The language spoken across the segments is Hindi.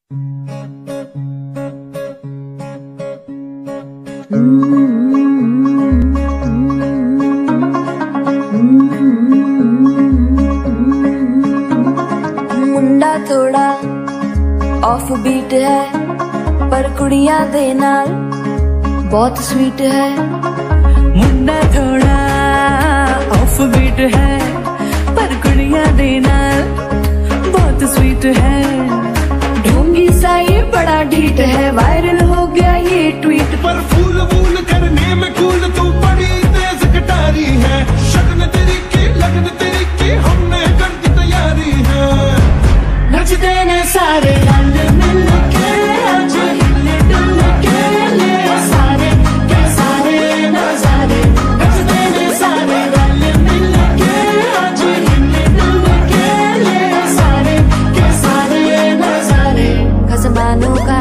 मुंडा थोड़ा ऑफ बीट है पर कुड़ियां दे नाल बहुत स्वीट है। मुंडा थोड़ा ऑफ बीट है पर कुड़ियां दे नाल बहुत स्वीट है। ढोंगी सा ये बड़ा ढीठ है, वायरल हो गया ये ट्वीट पर फूल वूल करने में कूल तू बड़ी तेज कटारी है। शगन तेरी की लगन तेरी की हमने कर दी तैयारी है। नचते ने सारे रंग मिल के आज हिल डुल के ले सारे के सारे नजारे। नचते ने सारे रंग मिल के आज हिल डुल के ले सारे के सारे नजारे। खसमानों का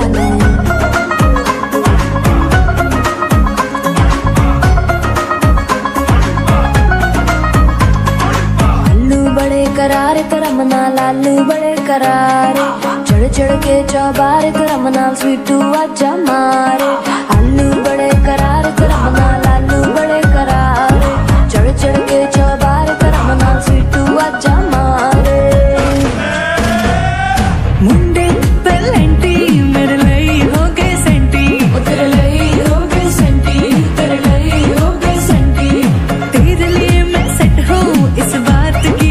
करारे करमना लालू बड़े करारे, चढ़ चढ़ के चौबारे करमना स्वीटू आजा मारे। आलू बड़े करारे करमना लालू बड़े करारे, चढ़ चढ़ के चौबारे करमना स्वीटू आजा मारे। मुंडे पेलेंटी मेरे लई हो गए सेंटी, तेरे लई हो गए सेंटी, तेरे लई हो गए सेंटी। तेरे लिए मैं सेट हूँ इस बात की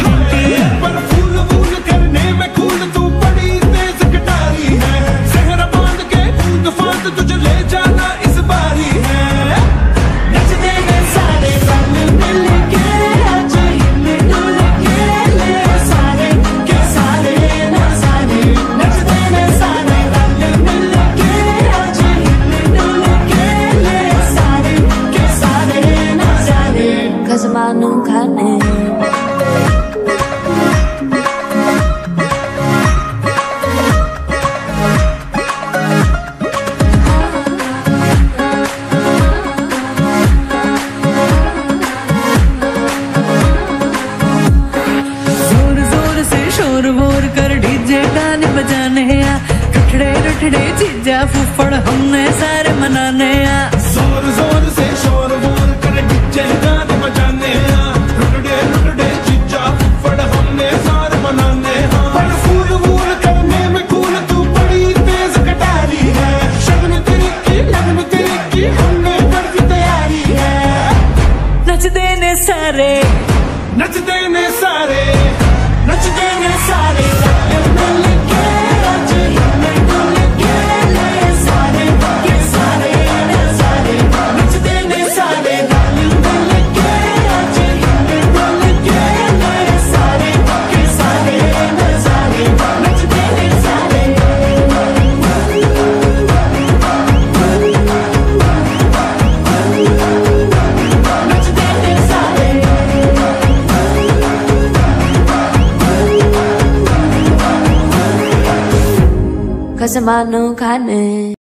तुझे ले जाना इस बारी है। नचते ने सारे रंग मिल के आज हिल डुल के ले सारे के सारे नजारे। नचते ने सारे रंग मिल के आज हिल डुल के ले सारे के सारे नजारे। खसमानू खाने रठड़े चीजा फुफड़ हमने सारे मनाने आ। जोर जोर से शोर वोर कर डीजे गाने बजाने आ। रठड़े रठड़े चीजा फुफड़ हमने सारे मनाने आ। पर फूल वूल करने में कूल तू बड़ी तेज कटारी है। शगन तेरी की लगन तेरी की हमने कर दी तैयारी है। नचते ने सारे नचते ने सारे नचते ने सारे मिल के आज हिल डुल के ले सारे के सारे नजारे। नचते ने सारे मिल के आज हिल डुल के ले सारे के सारे नजारे। नचते ने सारे नचते ने सारे खसमानू खाने।